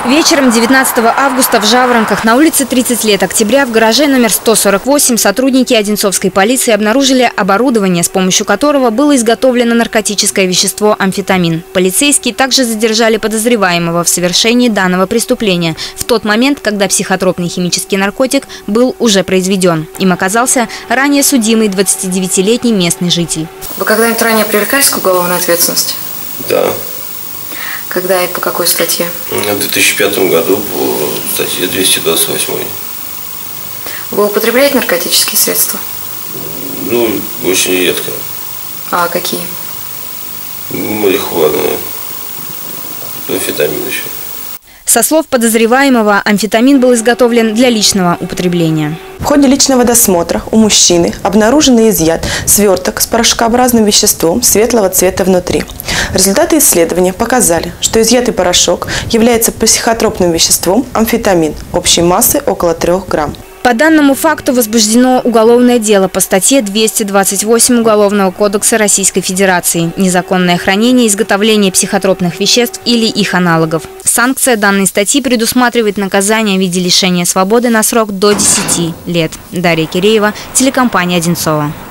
Вечером 19 августа в Жаворонках на улице 30 лет октября в гараже номер 148 сотрудники Одинцовской полиции обнаружили оборудование, с помощью которого было изготовлено наркотическое вещество амфетамин. Полицейские также задержали подозреваемого в совершении данного преступления в тот момент, когда психотропный химический наркотик был уже произведен. Им оказался ранее судимый 29-летний местный житель. Вы когда-нибудь ранее привлекались к уголовной ответственности? Да. Когда и по какой статье? В 2005 году по статье 228. Вы употребляете наркотические средства? Ну, очень редко. А какие? Марихуана, амфетамин еще. Со слов подозреваемого, амфетамин был изготовлен для личного употребления. В ходе личного досмотра у мужчины обнаружен и изъят сверток с порошкообразным веществом светлого цвета внутри. Результаты исследования показали, что изъятый порошок является психотропным веществом амфетамин общей массой около 3 грамм. По данному факту возбуждено уголовное дело по статье 228 Уголовного кодекса Российской Федерации «Незаконное хранение и изготовление психотропных веществ или их аналогов». Санкция данной статьи предусматривает наказание в виде лишения свободы на срок до 10 лет. Дарья Киреева, телекомпания «Одинцова».